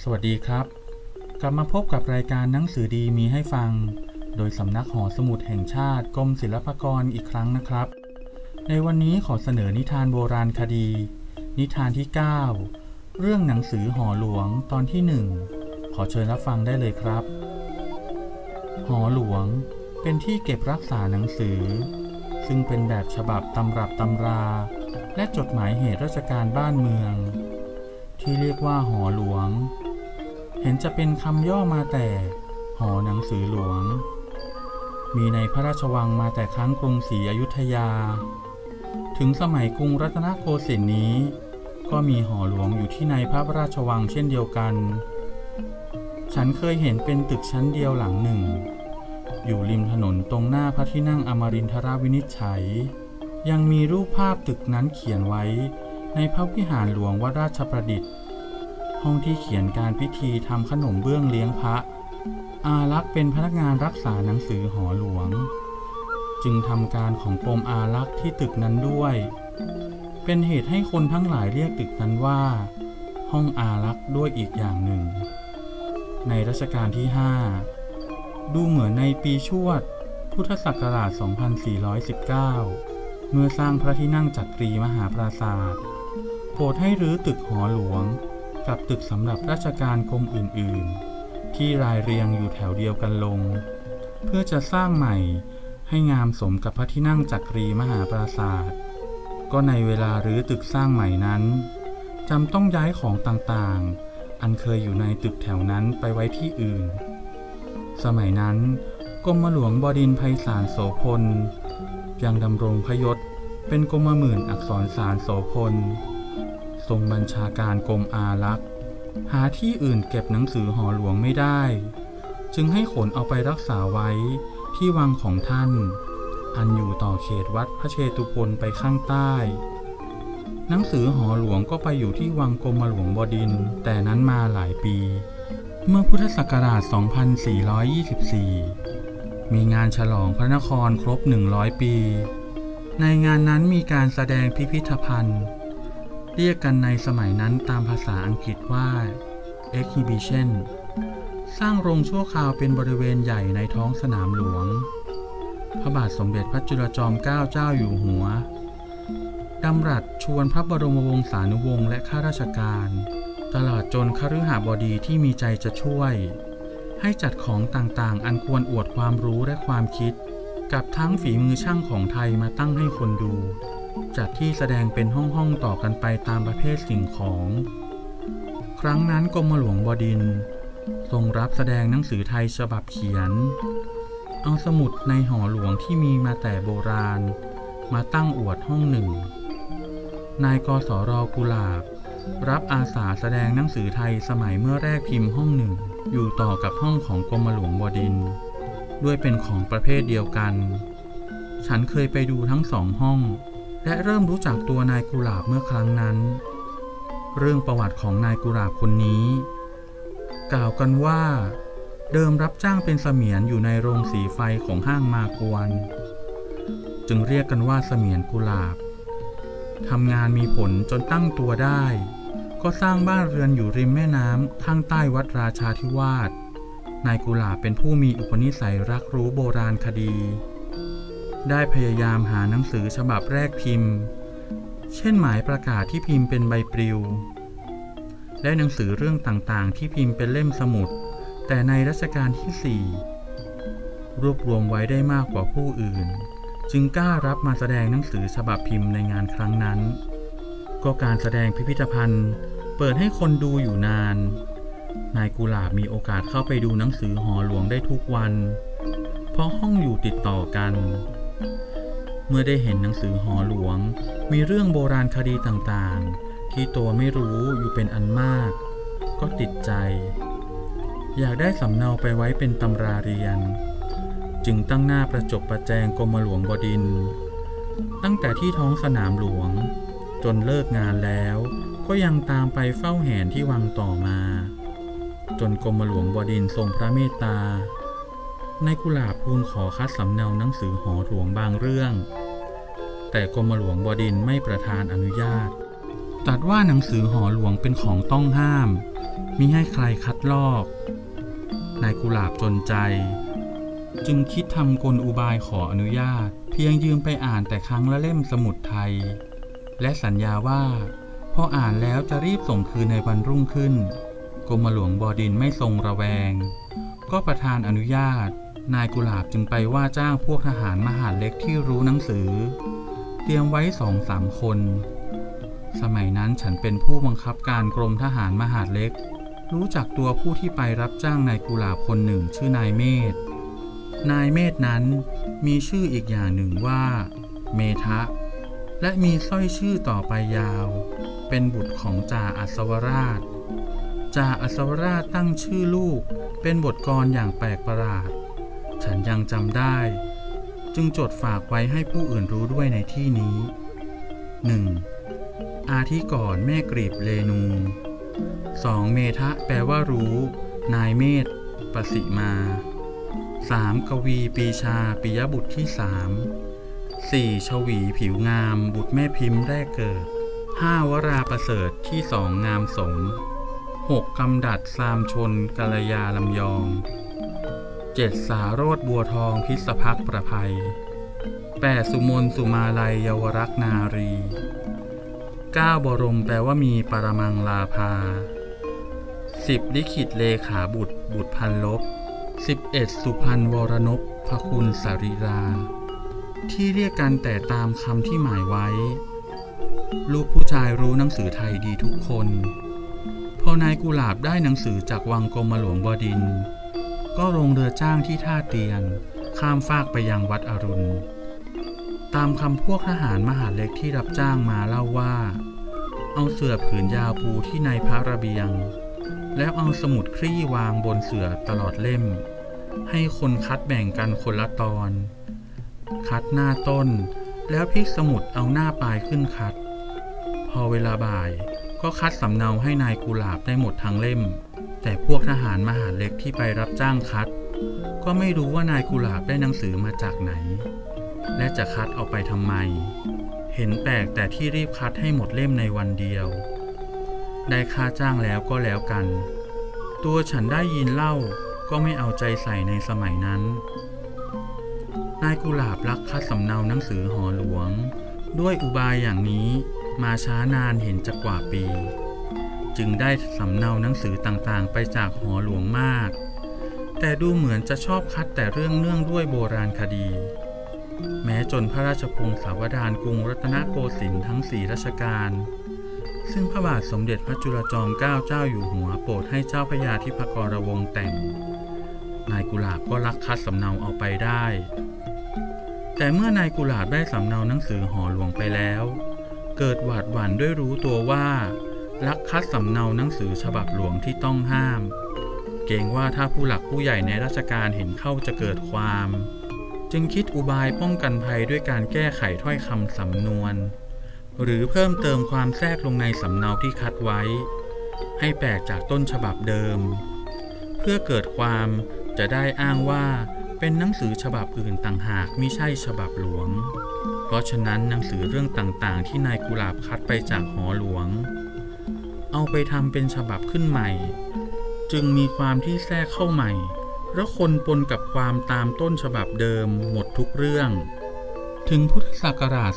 สวัสดีครับกลับมาพบกับรายการหนังสือดีมีให้ฟังโดยสำนักหอสมุดแห่งชาติกรมศิลปากรอีกครั้งนะครับในวันนี้ขอเสนอนิทานโบราณคดีนิทานที่9เรื่องหนังสือหอหลวงตอนที่1ขอเชิญรับฟังได้เลยครับหอหลวงเป็นที่เก็บรักษาหนังสือซึ่งเป็นแบบฉบับตำรับตำราและจดหมายเหตุราชการบ้านเมืองที่เรียกว่าหอหลวงเห็นจะเป็นคำย่อมาแต่หอหนังสือหลวงมีในพระราชวังมาแต่ครั้งกรุงศรีอยุธยาถึงสมัยกรุงรัตนโกสินทร์นี้ก็มีหอหลวงอยู่ที่ในพระราชวังเช่นเดียวกันฉันเคยเห็นเป็นตึกชั้นเดียวหลังหนึ่งอยู่ริมถนนตรงหน้าพระที่นั่งอมรินทรวินิจฉัยยังมีรูปภาพตึกนั้นเขียนไว้ในพระวิหารหลวงวราชประดิษฐ์ห้องที่เขียนการพิธีทำขนมเบื้องเลี้ยงพระอารักษ์เป็นพนักงานรักษาหนังสือหอหลวงจึงทำการของกรมอารักษ์ที่ตึกนั้นด้วยเป็นเหตุให้คนทั้งหลายเรียกตึกนั้นว่าห้องอารักษ์ด้วยอีกอย่างหนึ่งในรัชกาลที่5ดูเหมือนในปีชวดพุทธศักราช 2419 เมื่อสร้างพระที่นั่งจักรีมหาปราสาทโปรดให้รื้อตึกหอหลวงกับตึกสำหรับราชการกรมอื่นๆที่รายเรียงอยู่แถวเดียวกันลงเพื่อจะสร้างใหม่ให้งามสมกับพระที่นั่งจักรีมหาปราสาทก็ในเวลารื้อตึกสร้างใหม่นั้นจำต้องย้ายของต่างๆอันเคยอยู่ในตึกแถวนั้นไปไว้ที่อื่นสมัยนั้นกรมหลวงบดินทร์ไพศาลโสพลยังดำรงพยศเป็นกรมหมื่นอักษรศาลโสพลทรงบัญชาการกรมอารักษ์หาที่อื่นเก็บหนังสือหอหลวงไม่ได้จึงให้ขนเอาไปรักษาไว้ที่วังของท่านอันอยู่ต่อเขตวัดพระเชตุพนไปข้างใต้หนังสือหอหลวงก็ไปอยู่ที่วังกรมหลวงบดินทร์แต่นั้นมาหลายปีเมื่อพุทธศักราช 2424 มีงานฉลองพระนครครบ 100 ปีในงานนั้นมีการแสดงพิพิธภัณฑ์เรียกกันในสมัยนั้นตามภาษาอังกฤษว่า Exhibition สร้างโรงชั่วคราวเป็นบริเวณใหญ่ในท้องสนามหลวงพระบาทสมเด็จพระจุลจอมเกล้าเจ้าอยู่หัวดำรัสชวนพระบรมวงศานุวงศ์และข้าราชการตลอดจนคฤหบดีที่มีใจจะช่วยให้จัดของต่างๆอันควรอวดความรู้และความคิดกับทั้งฝีมือช่างของไทยมาตั้งให้คนดูจัดที่แสดงเป็นห้องๆต่อกันไปตามประเภทสิ่งของครั้งนั้นกรมหลวงบดินทร์ทรงรับแสดงหนังสือไทยฉบับเขียนเอาสมุดในหอหลวงที่มีมาแต่โบราณมาตั้งอวดห้องหนึ่งนายกสร.กุหลาบรับอาสาแสดงหนังสือไทยสมัยเมื่อแรกพิมพ์ห้องหนึ่งอยู่ต่อกับห้องของกรมหลวงบดินทร์ด้วยเป็นของประเภทเดียวกันฉันเคยไปดูทั้ง2 ห้องและเริ่มรู้จักตัวนายกุหลาบเมื่อครั้งนั้นเรื่องประวัติของนายกุหลาบคนนี้กล่าวกันว่าเดิมรับจ้างเป็นเสมียนอยู่ในโรงสีไฟของห้างมากวนจึงเรียกกันว่าเสมียนกุหลาบทำงานมีผลจนตั้งตัวได้ก็สร้างบ้านเรือนอยู่ริมแม่น้ำข้างใต้วัดราชาธิวาสนายกุหลาบเป็นผู้มีอุปนิสัยรักรู้โบราณคดีได้พยายามหาหนังสือฉบับแรกพิมพ์เช่นหมายประกาศที่พิมพ์เป็นใบปลิวและหนังสือเรื่องต่างๆที่พิมพ์เป็นเล่มสมุดแต่ในรัชกาลที่4รวบรวมไว้ได้มากกว่าผู้อื่นจึงกล้ารับมาแสดงหนังสือฉบับพิมพ์ในงานครั้งนั้นก็การแสดงพิพิธภัณฑ์เปิดให้คนดูอยู่นานนายกุหลาบมีโอกาสเข้าไปดูหนังสือหอหลวงได้ทุกวันเพราะห้องอยู่ติดต่อกันเมื่อได้เห็นหนังสือหอหลวงมีเรื่องโบราณคดีต่างๆที่ตัวไม่รู้อยู่เป็นอันมากก็ติดใจอยากได้สำเนาไปไว้เป็นตำราเรียนจึงตั้งหน้าประจบประแจงกรมหลวงบดินทร์ตั้งแต่ที่ท้องสนามหลวงจนเลิกงานแล้วก็ยังตามไปเฝ้าแหนที่วังต่อมาจนกรมหลวงบดินทร์ทรงพระเมตตานายกุหลาบทูลขอคัดสำเนาหนังสือหอหลวงบางเรื่องแต่กรมหลวงบดินทร์ไม่ประทานอนุญาตตรัสว่าหนังสือหอหลวงเป็นของต้องห้ามมิให้ใครคัดลอกนายกุหลาบจนใจจึงคิดทำกลอุบายขออนุญาตเพียงยืมไปอ่านแต่ครั้งละเล่มสมุดไทยและสัญญาว่าพออ่านแล้วจะรีบส่งคืนในวันรุ่งขึ้นกรมหลวงบดินทร์ไม่ทรงระแวงก็ประทานอนุญาตนายกุหลาบจึงไปว่าจ้างพวกทหารมหาดเล็กที่รู้หนังสือเตรียมไว้2-3 คนสมัยนั้นฉันเป็นผู้บังคับการกรมทหารมหาดเล็กรู้จักตัวผู้ที่ไปรับจ้างนายกุหลาบคนหนึ่งชื่อนายเมธนายเมธนั้นมีชื่ออีกอย่างหนึ่งว่าเมทะและมีสร้อยชื่อต่อไปยาวเป็นบุตรของจ่าอัศวราชจ่าอัศวราชตั้งชื่อลูกเป็นบทกลอย่างแปลกประหลาดฉันยังจำได้จึงจดฝากไว้ให้ผู้อื่นรู้ด้วยในที่นี้ 1. อาทิก่อนแม่กรีบเรนู 2. เมทะแปลว่ารู้นายเมธประสิมา 3. กวีปีชาปิยบุตรที่ 3 4. ชวีผิวงามบุตรแม่พิมพ์แรกเกิด 5. วราประเสริฐที่ 2 งามสม 6. กำดัดซามชนกัลยาลำยอง 7. สาโรธบัวทองพิศภักประภัย 8. สุมนสุมาลัยเยาวรักนารี 9. บรมแปลว่ามีปรมังลาภา 10. ลิขิตเลขาบุตรพันลบ 11. สุพรรณวรนพพคุณสรีราที่เรียกกันแต่ตามคำที่หมายไว้ลูกผู้ชายรู้หนังสือไทยดีทุกคนพอนายกุหลาบได้หนังสือจากวังกรมหลวงบดินทร์ก็ลงเรือจ้างที่ท่าเตียนข้ามฟากไปยังวัดอรุณตามคำพวกทหารมหาดเล็กที่รับจ้างมาเล่าว่าเอาเสื่อผืนยาวปูที่ในพระระเบียงแล้วเอาสมุดคลี่วางบนเสื่อตลอดเล่มให้คนคัดแบ่งกันคนละตอนคัดหน้าต้นแล้วพลิกสมุดเอาหน้าปลายขึ้นคัดพอเวลาบ่ายก็คัดสำเนาให้นายกุหลาบได้หมดทั้งเล่มแต่พวกทหารมหาดเล็กที่ไปรับจ้างคัดก็ไม่รู้ว่านายกุหลาบได้หนังสือมาจากไหนและจะคัดเอาไปทำไมเห็นแปลกแต่ที่รีบคัดให้หมดเล่มในวันเดียวได้ค่าจ้างแล้วก็แล้วกันตัวฉันได้ยินเล่าก็ไม่เอาใจใส่ในสมัยนั้นนายกุหลาบลักคัดสำเนาหนังสือหอหลวงด้วยอุบายอย่างนี้มาช้านานเห็นจะกว่าปีจึงได้สำเนาหนังสือต่างๆไปจากหอหลวงมากแต่ดูเหมือนจะชอบคัดแต่เรื่องเนื่องด้วยโบราณคดีแม้จนพระราชพงศาวดารกรุงรัตนโกสินทร์ทั้ง4 รัชกาลซึ่งพระบาทสมเด็จพระจุลจอมเกล้าเจ้าอยู่หัวโปรดให้เจ้าพระยาธิปกรวงศ์แต่งนายกุหลาบก็ลักคัดสำเนาเอาไปได้แต่เมื่อนายกุหลาบได้สำเนาหนังสือหอหลวงไปแล้วเกิดหวาดหวั่นด้วยรู้ตัวว่าลักคัดสำเนาหนังสือฉบับหลวงที่ต้องห้ามเกรงว่าถ้าผู้หลักผู้ใหญ่ในราชการเห็นเข้าจะเกิดความจึงคิดอุบายป้องกันภัยด้วยการแก้ไขถ้อยคำสำนวนหรือเพิ่มเติมความแทรกลงในสำเนาที่คัดไว้ให้แปลกจากต้นฉบับเดิมเพื่อเกิดความจะได้อ้างว่าเป็นหนังสือฉบับอื่นต่างหากมิใช่ฉบับหลวงเพราะฉะนั้นหนังสือเรื่องต่างๆที่นายกุหลาบคัดไปจากหอหลวงเอาไปทำเป็นฉบับขึ้นใหม่จึงมีความที่แทรกเข้าใหม่และคนปนกับความตามต้นฉบับเดิมหมดทุกเรื่องถึงพุทธศักราช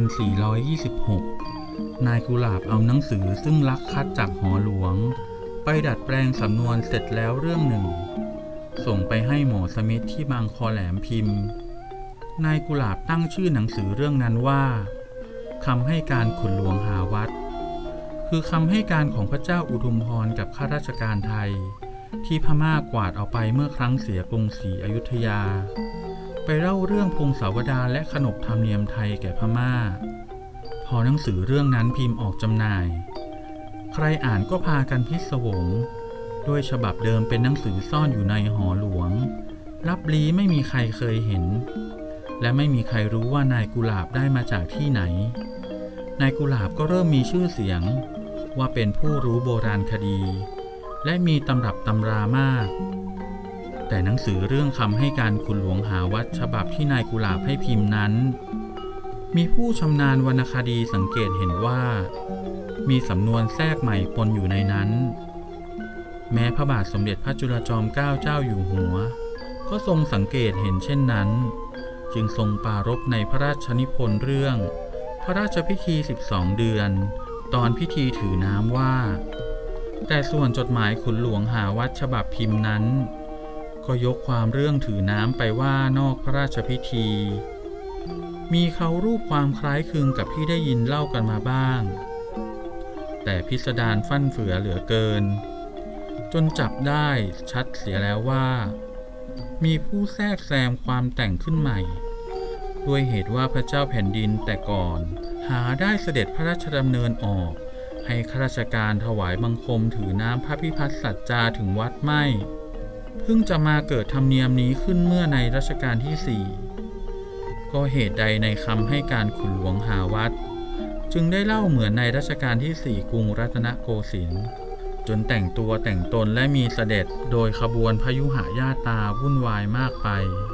2426 นายกุหลาบเอาหนังสือซึ่งลักคัดจากหอหลวงไปดัดแปลงสำนวนเสร็จแล้วเรื่องหนึ่งส่งไปให้หมอสมิทที่บางคอแหลมพิมพ์นายกุหลาบตั้งชื่อหนังสือเรื่องนั้นว่าคำให้การขุนหลวงหาวัดคือคำให้การของพระเจ้าอุทุมพรกับข้าราชการไทยที่พม่ากวาดเอาไปเมื่อครั้งเสียกรุงศรีอยุธยาไปเล่าเรื่องพงศาวดารและขนบธรรมเนียมไทยแก่พม่าพอหนังสือเรื่องนั้นพิมพ์ออกจำหน่ายใครอ่านก็พากันพิศวงด้วยฉบับเดิมเป็นหนังสือซ่อนอยู่ในหอหลวงลับลี้ไม่มีใครเคยเห็นและไม่มีใครรู้ว่านายกุหลาบได้มาจากที่ไหนนายกุหลาบก็เริ่มมีชื่อเสียงว่าเป็นผู้รู้โบราณคดีและมีตำรับตำรามากแต่หนังสือเรื่องคำให้การขุนหลวงหาวัดฉบับที่นายกุหลาบให้พิมพ์นั้นมีผู้ชำนาญวรรณคดีสังเกตเห็นว่ามีสำนวนแทรกใหม่ปนอยู่ในนั้นระบาทสมเด็จพระจุลจอมเกล้าเจ้าอยู่หัวก็ทรงสังเกตเห็นเช่นนั้นจึงทรงปรารภในพระราชนิพนธ์เรื่องพระราชพิธี12เดือนตอนพิธีถือน้ำว่าแต่ส่วนจดหมายขุนหลวงหาวัดฉบับพิมพ์นั้นก็ยกความเรื่องถือน้ำไปว่านอกพระราชพิธีมีเขารูปความคล้ายคลึงกับที่ได้ยินเล่ากันมาบ้างแต่พิสดารฟั่นเฟือเหลือเกินจนจับได้ชัดเสียแล้วว่ามีผู้แทรกแซมความแต่งขึ้นใหม่ด้วยเหตุว่าพระเจ้าแผ่นดินแต่ก่อนหาได้เสด็จพระราชดำเนินออกให้ข้าราชการถวายบังคมถือน้ำพระพิพัฒน์สัจจาถึงวัดไม่เพิ่งจะมาเกิดธรรมเนียมนี้ขึ้นเมื่อในรัชกาลที่4ก็เหตุใดในคำให้การขุนหลวงหาวัดจึงได้เล่าเหมือนในรัชกาลที่4กรุงรัตนโกสินทร์จนแต่งตัวแต่งตนและมีเสด็จโดยขบวนพยุหญาตราวุ่นวายมากไป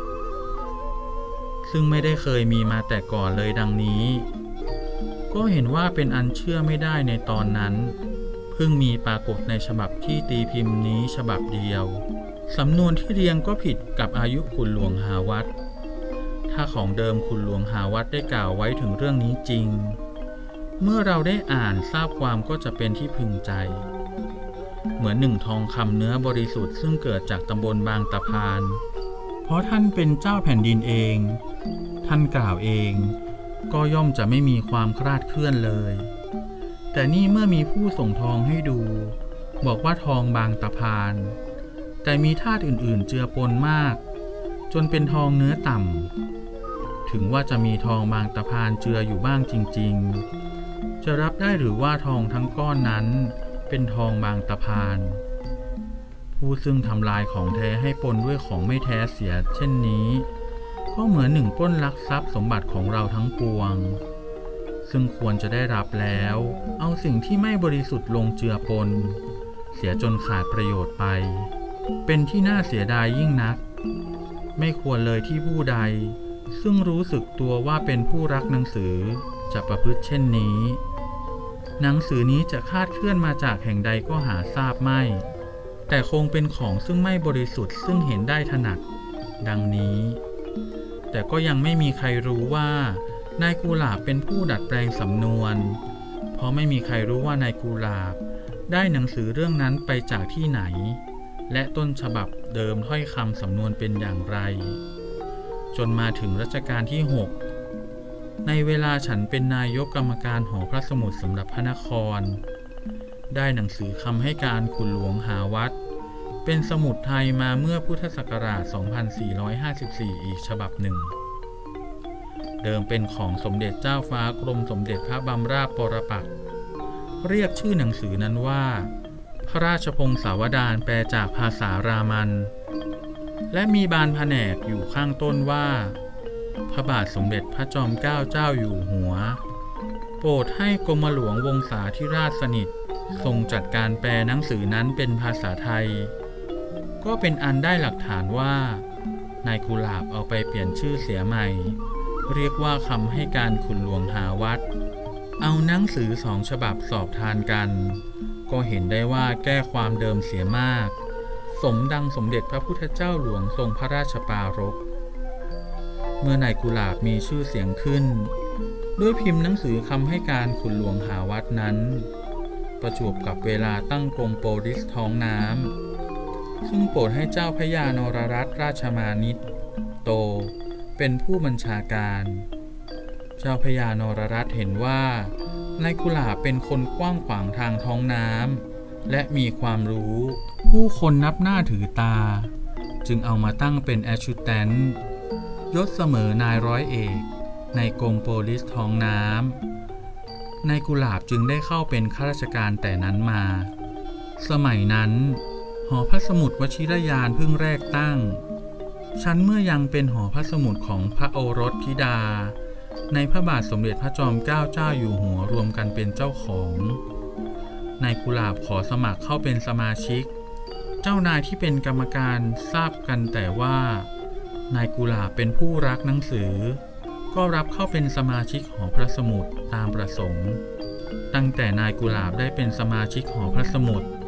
ซึ่งไม่ได้เคยมีมาแต่ก่อนเลยดังนี้ก็เห็นว่าเป็นอันเชื่อไม่ได้ในตอนนั้นเพิ่งมีปรากฏในฉบับที่ตีพิมพ์นี้ฉบับเดียวสำนวนที่เรียงก็ผิดกับอายุขุนหลวงหาวัดถ้าของเดิมขุนหลวงหาวัดได้กล่าวไว้ถึงเรื่องนี้จริงเมื่อเราได้อ่านทราบความก็จะเป็นที่พึงใจเหมือนหนึ่งทองคำเนื้อบริสุทธิ์ซึ่งเกิดจากตำบลบางตะพานเพราะท่านเป็นเจ้าแผ่นดินเองท่านกล่าวเองก็ย่อมจะไม่มีความคลาดเคลื่อนเลยแต่นี่เมื่อมีผู้ส่งทองให้ดูบอกว่าทองบางตะพานแต่มีธาตุอื่นๆเจือปนมากจนเป็นทองเนื้อต่ำถึงว่าจะมีทองบางตะพานเจืออยู่บ้างจริงๆจะรับได้หรือว่าทองทั้งก้อนนั้นเป็นทองบางตะพานผู้ซึ่งทำลายของแท้ให้ปนด้วยของไม่แท้เสียเช่นนี้ก็เหมือนหนึ่งปล้นลักทรัพย์สมบัติของเราทั้งปวงซึ่งควรจะได้รับแล้วเอาสิ่งที่ไม่บริสุทธิ์ลงเจือปนเสียจนขาดประโยชน์ไปเป็นที่น่าเสียดายยิ่งนักไม่ควรเลยที่ผู้ใดซึ่งรู้สึกตัวว่าเป็นผู้รักหนังสือจะประพฤติเช่นนี้หนังสือนี้จะคลาดเคลื่อนมาจากแห่งใดก็หาทราบไม่แต่คงเป็นของซึ่งไม่บริสุทธิ์ซึ่งเห็นได้ถนัดดังนี้แต่ก็ยังไม่มีใครรู้ว่านายกุหลาบเป็นผู้ดัดแปลงสำนวนเพราะไม่มีใครรู้ว่านายกุหลาบได้หนังสือเรื่องนั้นไปจากที่ไหนและต้นฉบับเดิมถ้อยคำสำนวนเป็นอย่างไรจนมาถึงรัชกาลที่6ในเวลาฉันเป็นนายกกรรมการหอพระสมุดสำหรับพระนครได้หนังสือคำให้การขุนหลวงหาวัดเป็นสมุดไทยมาเมื่อพุทธศักราช 2454 อีกฉบับหนึ่งเดิมเป็นของสมเด็จเจ้าฟ้ากรมสมเด็จพระบำราศปรปักษ์เรียกชื่อหนังสือนั้นว่าพระราชพงศาวดารแปลจากภาษารามันและมีบานผนกอยู่ข้างต้นว่าพระบาทสมเด็จพระจอมเกล้าเจ้าอยู่หัวโปรดให้กรมหลวงวงศาธิราชสนิททรงจัดการแปลหนังสือนั้นเป็นภาษาไทยก็เป็นอันได้หลักฐานว่านายกุหลาบเอาไปเปลี่ยนชื่อเสียใหม่เรียกว่าคำให้การขุนหลวงหาวัดเอาหนังสือ2 ฉบับสอบทานกันก็เห็นได้ว่าแก้ความเดิมเสียมากสมดังสมเด็จพระพุทธเจ้าหลวงทรงพระราชปรารภเมื่อนายกุหลาบมีชื่อเสียงขึ้นด้วยพิมพ์หนังสือคำให้การขุนหลวงหาวัดนั้นประจวบกับเวลาตั้งกรมโปลิสท้องน้ำซึ่งโปรดให้เจ้าพระยานรรัตนราชมานิตโตเป็นผู้บัญชาการเจ้าพระยานรรัตน์เห็นว่านายกุหลาบเป็นคนกว้างขวางทางท้องน้ำและมีความรู้ผู้คนนับหน้าถือตาจึงเอามาตั้งเป็นแอชชูแตนต์ยศเสมอนายร้อยเอกในกรมโปลิสท้องน้ำนายกุหลาบจึงได้เข้าเป็นข้าราชการแต่นั้นมาสมัยนั้นหอพระสมุดวชิรยานเพิ่งแรกตั้งชั้นเมื่อยังเป็นหอพระสมุดของพระโอรสธิดาในพระบาทสมเด็จพระจอมเกล้าเจ้าอยู่หัวรวมกันเป็นเจ้าของนายกุหลาบขอสมัครเข้าเป็นสมาชิกเจ้านายที่เป็นกรรมการทราบกันแต่ว่านายกุหลาบเป็นผู้รักหนังสือก็รับเข้าเป็นสมาชิกหอพระสมุดตามประสงค์ตั้งแต่นายกุหลาบได้เป็นสมาชิกหอพระสมุด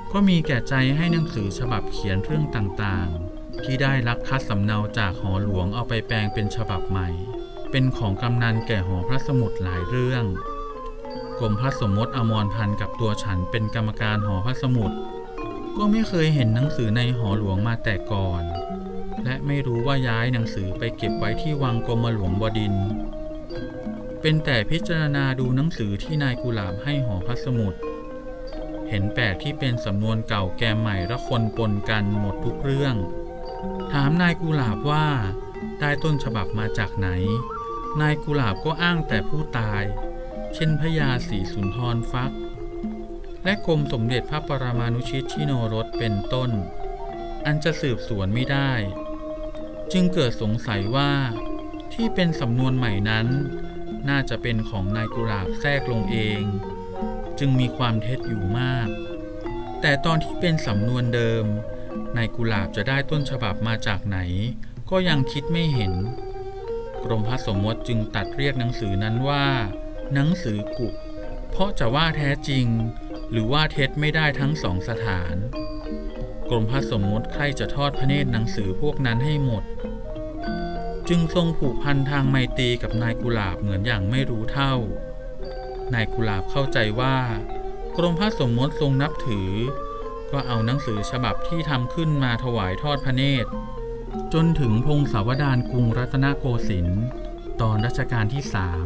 ก็มีแก่ใจให้หนังสือฉบับเขียนเรื่องต่างๆที่ได้ลักคัดสำเนาจากหอหลวงเอาไปแปลงเป็นฉบับใหม่เป็นของกำนันแก่หอพระสมุดหลายเรื่องกรมพระสมมติอมรพันธ์กับตัวฉันเป็นกรรมการหอพระสมุดก็ไม่เคยเห็นหนังสือในหอหลวงมาแต่ก่อนและไม่รู้ว่าย้ายหนังสือไปเก็บไว้ที่วังกรมหลวงบดินทร์เป็นแต่พิจารณาดูหนังสือที่นายกุหลาบให้หอพระสมุดเห็นแปลกที่เป็นสำนวนเก่าแก่ใหม่ละคนปนกันหมดทุกเรื่องถามนายกุหลาบว่าได้ต้นฉบับมาจากไหนนายกุหลาบก็อ้างแต่ผู้ตายเช่นพญาศรีสุนทรฟักและกรมสมเด็จพระปรมานุชิตชิโนรสเป็นต้นอันจะสืบสวนไม่ได้จึงเกิดสงสัยว่าที่เป็นสำนวนใหม่นั้นน่าจะเป็นของนายกุหลาบแทรกลงเองจึงมีความเท็จอยู่มากแต่ตอนที่เป็นสำนวนเดิมนายกุหลาบจะได้ต้นฉบับมาจากไหนก็ยังคิดไม่เห็นกรมพระสมมติจึงตัดเรียกหนังสือนั้นว่าหนังสือกุเพราะจะว่าแท้จริงหรือว่าเท็จไม่ได้ทั้งสองสถานกรมพระสมมติใคร่จะทอดพระเนตรหนังสือพวกนั้นให้หมดจึงทรงผูกพันทางไมตรีกับนายกุหลาบเหมือนอย่างไม่รู้เท่านายกุหลาบเข้าใจว่ากรมพระสมมติทรงนับถือก็เอาหนังสือฉบับที่ทำขึ้นมาถวายทอดพระเนตรจนถึงพงศาวดารกรุงรัตนโกสินทร์ตอนรัชกาลที่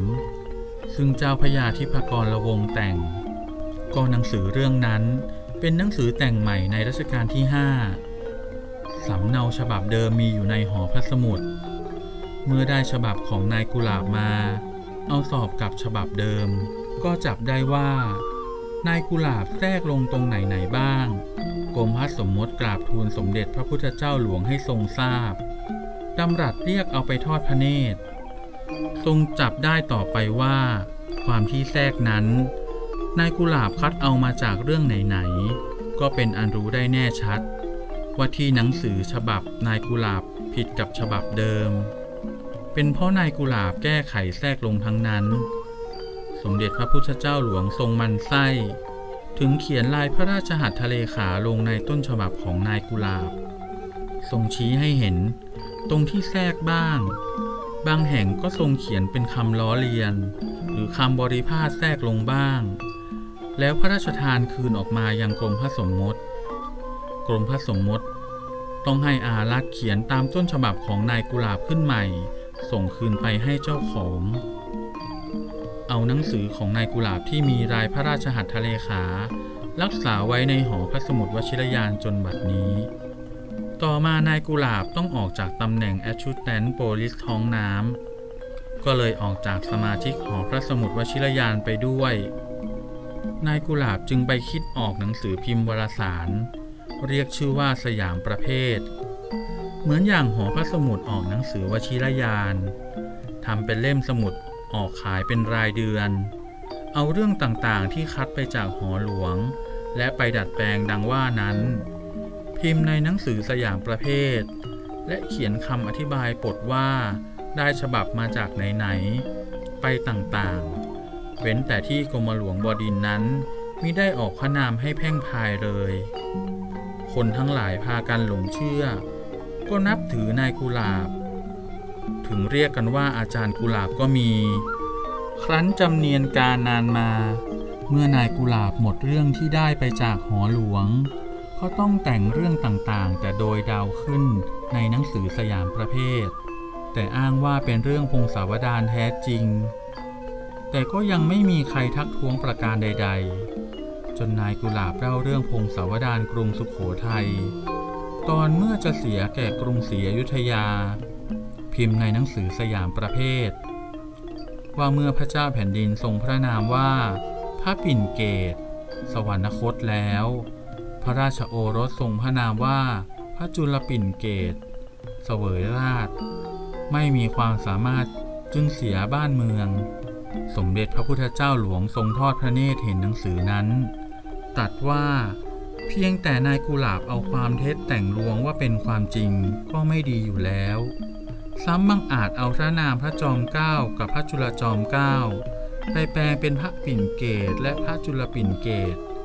3ซึ่งเจ้าพระยาธิพกรวงศ์แต่งก็หนังสือเรื่องนั้นเป็นหนังสือแต่งใหม่ในรัชกาลที่5สำเนาฉบับเดิมมีอยู่ในหอพระสมุดเมื่อได้ฉบับของนายกุหลาบมาเอาสอบกับฉบับเดิมก็จับได้ว่านายกุหลาบแทรกลงตรงไหนบ้างกรมพระสมมติกราบทูลสมเด็จพระพุทธเจ้าหลวงให้ทรงทราบดำรัสเรียกเอาไปทอดพระเนตรทรงจับได้ต่อไปว่าความที่แทรกนั้นนายกุหลาบคัดเอามาจากเรื่องไหนก็เป็นอันรู้ได้แน่ชัดว่าที่หนังสือฉบับนายกุหลาบผิดกับฉบับเดิมเป็นเพราะนายกุหลาบแก้ไขแทรกลงทั้งนั้นสมเด็จพระพุทธเจ้าหลวงทรงมันไส้ถึงเขียนลายพระราชหัตถเลขาลงในต้นฉบับของนายกุหลาบทรงชี้ให้เห็นตรงที่แทรกบ้างบางแห่งก็ทรงเขียนเป็นคำล้อเลียนหรือคำบริพาทแทรกลงบ้างแล้วพระราชทานคืนออกมายังกรมพระสมมติกรมพระสมมติต้องให้อารักษ์เขียนตามต้นฉบับของนายกุหลาบขึ้นใหม่ส่งคืนไปให้เจ้าของเอาหนังสือของนายกุหลาบที่มีลายพระราชหัตถเลขารักษาไว้ในหอพระสมุดวชิรยานจนบัดนี้ต่อมานายกุหลาบต้องออกจากตำแหน่ง Adjutant Police ท้องน้ำก็เลยออกจากสมาชิกหอพระสมุดวชิรยานไปด้วยนายกุหลาบจึงไปคิดออกหนังสือพิมพ์วารสารเรียกชื่อว่าสยามประเภทเหมือนอย่างหอพระสมุดออกหนังสือวชิรยานทำเป็นเล่มสมุดออกขายเป็นรายเดือนเอาเรื่องต่างๆที่คัดไปจากหอหลวงและไปดัดแปลงดังว่านั้นพิมพ์ในหนังสือสยามประเภทและเขียนคำอธิบายปลดว่าได้ฉบับมาจากไหนๆไปต่างๆเว้นแต่ที่กรมหลวงบดินทร์นั้นมิได้ออกพระนามให้แพร่งพรายเลยคนทั้งหลายพากันหลงเชื่อก็นับถือนายกุหลาบถึงเรียกกันว่าอาจารย์กุหลาบก็มีครั้นจำเนียนการนานมาเมื่อนายกุหลาบหมดเรื่องที่ได้ไปจากหอหลวงก็ต้องแต่งเรื่องต่างๆแต่โดยเดาขึ้นในหนังสือสยามประเภทแต่อ้างว่าเป็นเรื่องพงศาวดารแท้จริงแต่ก็ยังไม่มีใครทักท้วงประการใดๆจนนายกุหลาบเล่าเรื่องพงศาวดารกรุงสุโขทัยตอนเมื่อจะเสียแก่กรุงศรีอยุธยาพิมพ์ในหนังสือสยามประเภทว่าเมื่อพระเจ้าแผ่นดินทรงพระนามว่าพระปิ่นเกตสวรรคตแล้วพระราชโอรสทรงพระนามว่าพระจุลปิ่นเกตเสวยราชไม่มีความสามารถจึงเสียบ้านเมืองสมเด็จพระพุทธเจ้าหลวงทรงทอดพระเนตรเห็นหนังสือนั้นตรัสว่าเพียงแต่นายกุหลาบเอาความเท็จแต่งลวงว่าเป็นความจริงก็ไม่ดีอยู่แล้วซ้ำบังอาจเอาพระนามพระจอมเกล้ากับพระจุลจอมเกล้าไปแปลงเป็นพระปิ่นเกตและพระจุลปิ่นเกต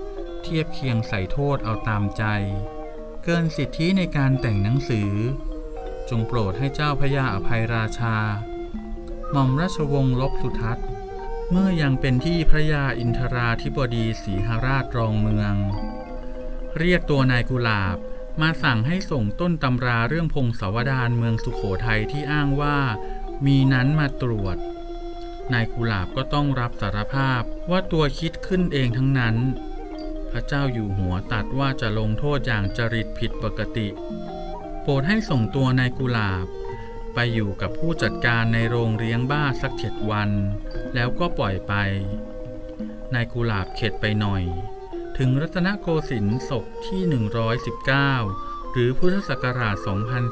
เทียบเคียงใส่โทษเอาตามใจเกินสิทธิในการแต่งหนังสือจงโปรดให้เจ้าพระยาอภัยราชาหม่อมราชวงศ์ลบสุทัศน์เมื่อยังเป็นที่พระยาอินทราธิบดีศรีหราชรองเมืองเรียกตัวนายกุหลาบมาสั่งให้ส่งต้นตำราเรื่องพงศาวดารเมืองสุโขทัยที่อ้างว่ามีนั้นมาตรวจนายกุหลาบก็ต้องรับสารภาพว่าตัวคิดขึ้นเองทั้งนั้นพระเจ้าอยู่หัวตรัสว่าจะลงโทษอย่างจริตผิดปกติโปรดให้ส่งตัวนายกุหลาบไปอยู่กับผู้จัดการในโรงเลี้ยงบ้าสัก7 วันแล้วก็ปล่อยไปนายกุหลาบเข็ดไปหน่อยถึงรัตนโกสินทร์ศกที่119หรือพุทธศักราช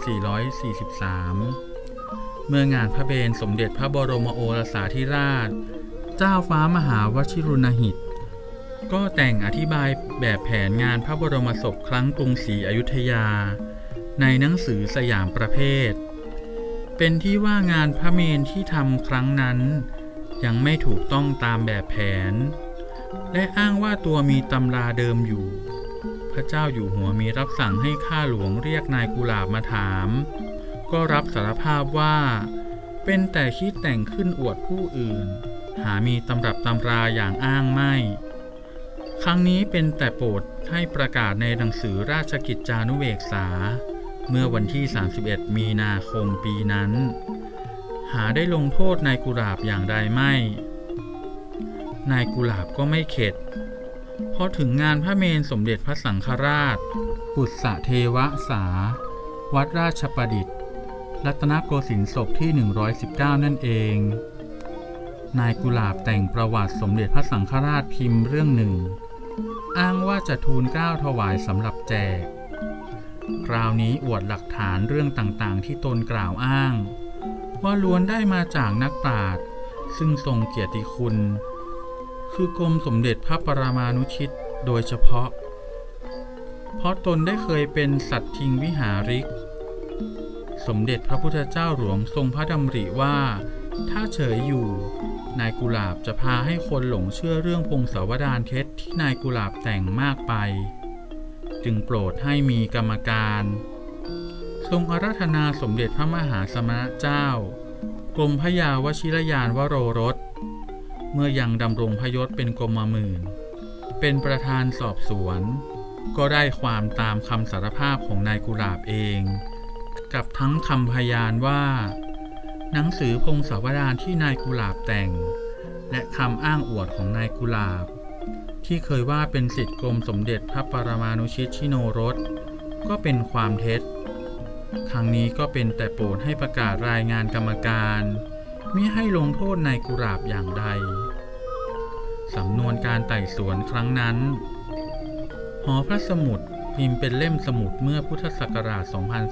2443เมื่องานพระเบญสมเด็จพระบรมโอรสาธิราชเจ้าฟ้ามหาวชิรุณหิตก็แต่งอธิบายแบบแผนงานพระบรมศพครั้งกรุงศรีอยุธยาในหนังสือสยามประเภทเป็นที่ว่างานพระเมรุที่ทำครั้งนั้นยังไม่ถูกต้องตามแบบแผนและอ้างว่าตัวมีตำราเดิมอยู่พระเจ้าอยู่หัวมีรับสั่งให้ข้าหลวงเรียกนายกุหลาบมาถามก็รับสารภาพว่าเป็นแต่คิดแต่งขึ้นอวดผู้อื่นหามีตำรับตำราอย่างอ้างไม่ครั้งนี้เป็นแต่โปรดให้ประกาศในหนังสือราชกิจจานุเบกษาเมื่อวันที่31 มีนาคมปีนั้นหาได้ลงโทษนายกุหลาบอย่างใดไม่นายกุหลาบก็ไม่เข็ดพอถึงงานพระเมรุสมเด็จพระสังฆราชปุษสเทวสาวัดราชประดิษฐ์รัตนโกสินทร์ศกที่119นั่นเองนายกุหลาบแต่งประวัติสมเด็จพระสังฆราชพิมพ์เรื่องหนึ่งอ้างว่าจะทูลเกล้าถวายสำหรับแจกคราวนี้อวดหลักฐานเรื่องต่างๆที่ตนกล่าวอ้างว่าล้วนได้มาจากนักปราชญ์ซึ่งทรงเกียรติคุณคือกรมสมเด็จพระปรมานุชิตโดยเฉพาะเพราะตนได้เคยเป็นสัตทิงวิหาริกสมเด็จพระพุทธเจ้าหลวงทรงพระดำริว่าถ้าเฉยอยู่นายกุหลาบจะพาให้คนหลงเชื่อเรื่องพงศาวดารเท็จที่นายกุหลาบแต่งมากไปจึงโปรดให้มีกรรมการทรงอาราธนาสมเด็จพระมหาสมณเจ้ากรมพระยาวชิรยานวโรรสเมื่อยังดำรงพยศเป็นกรมหมื่นเป็นประธานสอบสวนก็ได้ความตามคำสารภาพของนายกุหลาบเองกับทั้งคำพยานว่าหนังสือพงศาวดารที่นายกุหลาบแต่งและคำอ้างอวดของนายกุหลาบที่เคยว่าเป็นศิษย์กรมสมเด็จพระปรมานุชิตชิโนรสก็เป็นความเท็จครั้งนี้ก็เป็นแต่โปรดให้ประกาศรายงานกรรมการมิให้ลงโทษนายกุหลาบอย่างใดสำนวนการไต่สวนครั้งนั้นหอพระสมุดพิมพ์เป็นเล่มสมุดเมื่อพุทธศักราช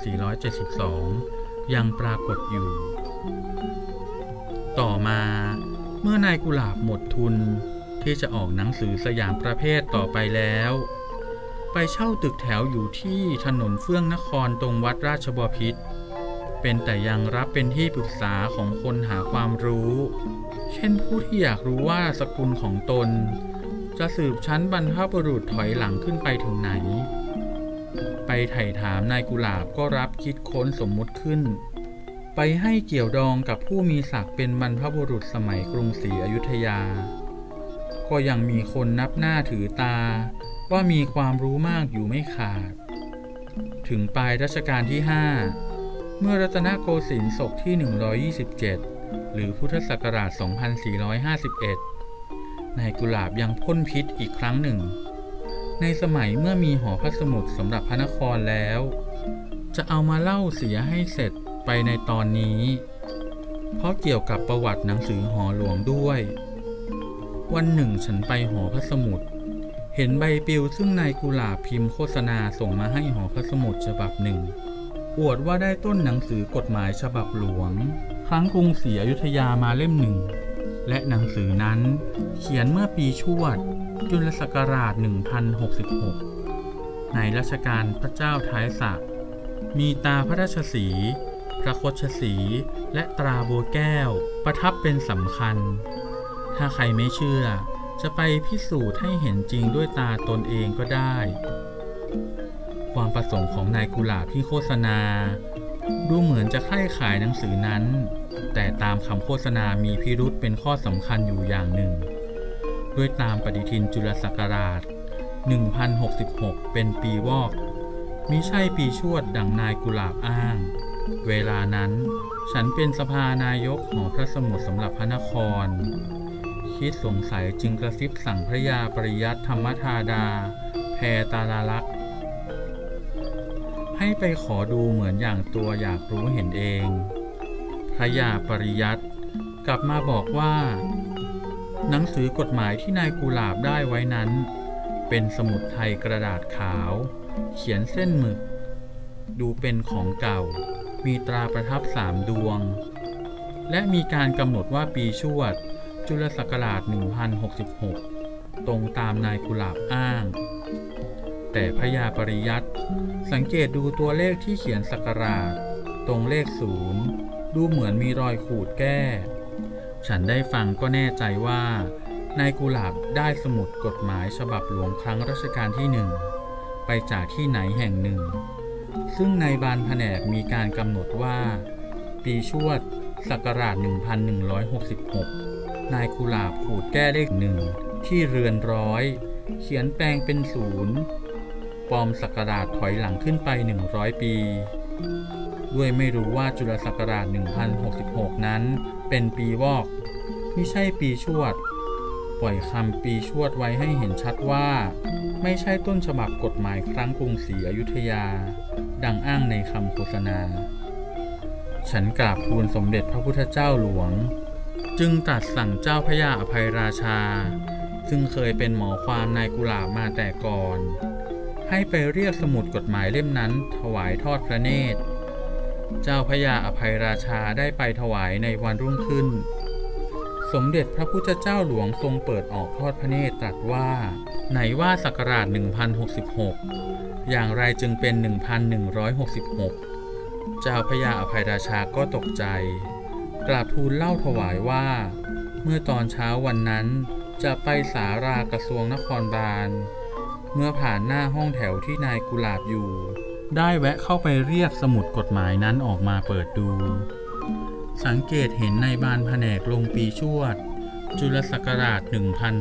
2472 ยังปรากฏอยู่ต่อมาเมื่อนายกุหลาบหมดทุนที่จะออกหนังสือสยามประเภทต่อไปแล้วไปเช่าตึกแถวอยู่ที่ถนนเฟื่องนครตรงวัดราชบพิตรเป็นแต่ยังรับเป็นที่ปรึกษาของคนหาความรู้เช่นผู้ที่อยากรู้ว่าสกุลของตนจะสืบชั้นบรรพบุรุษถอยหลังขึ้นไปถึงไหนไปไถ่ถามนายกุหลาบก็รับคิดค้นสมมุติขึ้นไปให้เกี่ยวดองกับผู้มีศักดิ์เป็นบรรพบุรุษสมัยกรุงศรีอยุธยาก็ยังมีคนนับหน้าถือตาว่ามีความรู้มากอยู่ไม่ขาดถึงปลายรัชกาลที่ 5เมื่อรัตนโกสินทร์ศกที่127หรือพุทธศักราช 2451นายกุหลาบยังพ่นพิษอีกครั้งหนึ่งในสมัยเมื่อมีหอพระสมุดสำหรับพระนครแล้วจะเอามาเล่าเสียให้เสร็จไปในตอนนี้เพราะเกี่ยวกับประวัติหนังสือหอหลวงด้วยวันหนึ่งฉันไปหอพระสมุดเห็นใบปลิวซึ่งนายกุหลาบพิมพ์โฆษณาส่งมาให้หอพระสมุดฉบับหนึ่งอวดว่าได้ต้นหนังสือกฎหมายฉบับหลวงครั้งกรุงศรีอยุธยามาเล่มหนึ่งและหนังสือนั้นเขียนเมื่อปีชวดจุลศักราช 1066 ในรัชกาลพระเจ้าท้ายสระมีตาพระราชสีห์พระคชสีห์และตราบัวแก้วประทับเป็นสำคัญถ้าใครไม่เชื่อจะไปพิสูจน์ให้เห็นจริงด้วยตาตนเองก็ได้ความประสงค์ของนายกุหลาบที่โฆษณาดูเหมือนจะใคร่ขายหนังสือนั้นแต่ตามคำโฆษณามีพิรุธเป็นข้อสำคัญอยู่อย่างหนึ่งด้วยตามปฏิทินจุลศักราช 1066 เป็นปีวอกมิใช่ปีชวดดังนายกุหลาบอ้างเวลานั้นฉันเป็นสภานายกหอพระสมุดสำหรับพระนครคิดสงสัยจึงกระซิบสั่งพระยาปริยัติธรรมธาดาแพรตาลาลักษณ์ให้ไปขอดูเหมือนอย่างตัวอยากรู้เห็นเองพระยาปริยัติกลับมาบอกว่าหนังสือกฎหมายที่นายกุหลาบได้ไว้นั้นเป็นสมุดไทยกระดาษขาวเขียนเส้นหมึกดูเป็นของเก่ามีตราประทับ3 ดวงและมีการกำหนดว่าปีชวดจุลศักราช 1066 ตรงตามนายกุหลาบอ้างแต่พระยาปริยัติสังเกตดูตัวเลขที่เขียนศักราชตรงเลข0ดูเหมือนมีรอยขูดแก้ฉันได้ฟังก็แน่ใจว่านายกุหลาบได้สมุดกฎหมายฉบับหลวงครั้งรัชกาลที่1ไปจากที่ไหนแห่งหนึ่งซึ่งในบานแผนกมีการกำหนดว่าปีชวดศักราช 1166 นายกุหลาบขูดแก้เลข1ที่เรือนร้อยเขียนแปลงเป็น0ปลอมศักราชถอยหลังขึ้นไป100 ปีด้วยไม่รู้ว่าจุลศักราช 1066 นั้นเป็นปีวอกไม่ใช่ปีชวดปล่อยคำปีชวดไว้ให้เห็นชัดว่าไม่ใช่ต้นฉบับกฎหมายครั้งกรุงศรีอยุธยาดังอ้างในคำโฆษณาฉันกราบทูลสมเด็จพระพุทธเจ้าหลวงจึงตรัสสั่งเจ้าพระยาอภัยราชาซึ่งเคยเป็นหมอความนายกุหลาบมาแต่ก่อนให้ไปเรียกสมุดกฎหมายเล่มนั้นถวายทอดพระเนตรเจ้าพระยาอภัยราชาได้ไปถวายในวันรุ่งขึ้นสมเด็จพระพุทธเจ้าหลวงทรงเปิดออกทอดพระเนตรตรัสว่าไหนว่าศักราช 1066 อย่างไรจึงเป็น 1166 เจ้าพระยาอภัยราชาก็ตกใจกราบทูลเล่าถวายว่าเมื่อตอนเช้าวันนั้นจะไปศาลากระทรวงนครบาลเมื่อผ่านหน้าห้องแถวที่นายกุหลาบอยู่ได้แวะเข้าไปเรียกสมุดกฎหมายนั้นออกมาเปิดดูสังเกตเห็นในบานแผนกลงปีชวดจุลศักราช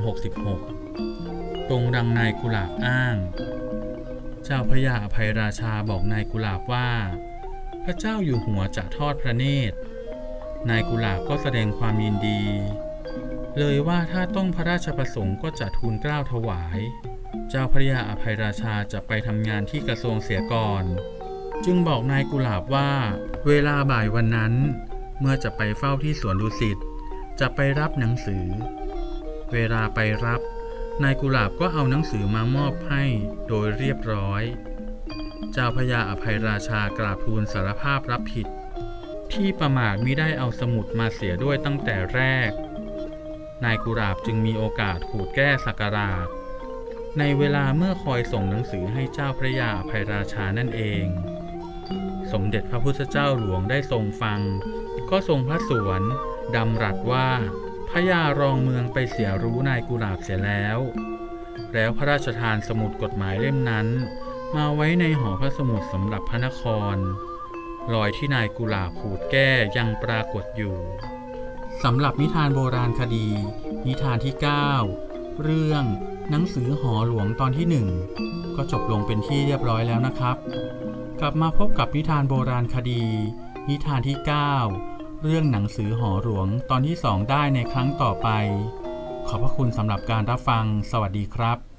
1066 ตรงดังนายกุหลาบอ้างเจ้าพระยาอภัยราชาบอกนายกุหลาบว่าพระเจ้าอยู่หัวจะทอดพระเนตรนายกุหลาบก็แสดงความยินดีเลยว่าถ้าต้องพระราชประสงค์ก็จะทูลเกล้าถวายเจ้าพระยาอภัยราชาจะไปทำงานที่กระทรวงเสียก่อนจึงบอกนายกุหลาบว่าเวลาบ่ายวันนั้นเมื่อจะไปเฝ้าที่สวนดุสิตจะไปรับหนังสือเวลาไปรับนายกุหลาบก็เอาหนังสือมามอบให้โดยเรียบร้อยเจ้าพระยาอภัยราชากราบทูลสารภาพรับผิดที่ประมาทมิได้เอาสมุดมาเสียด้วยตั้งแต่แรกนายกุหลาบจึงมีโอกาสขูดแก้ศักราชในเวลาเมื่อคอยส่งหนังสือให้เจ้าพระยาอภัยราชานั่นเองสมเด็จพระพุทธเจ้าหลวงได้ทรงฟังก็ทรงพระสวนดำรัสว่าพระยารองเมืองไปเสียรู้นายกุหลาบเสียแล้วพระราชทานสมุดกฎหมายเล่มนั้นมาไว้ในหอพระสมุดสำหรับพระนครรอยที่นายกุหลาบขูดแก้ยังปรากฏอยู่สำหรับนิทานโบราณคดีนิทานที่ 9 เรื่องหนังสือหอหลวงตอนที่ 1ก็จบลงเป็นที่เรียบร้อยแล้วนะครับกลับมาพบกับนิทานโบราณคดีนิทานที่ 9 เรื่องหนังสือหอหลวงตอนที่ 2ได้ในครั้งต่อไปขอบพระคุณสำหรับการรับฟังสวัสดีครับ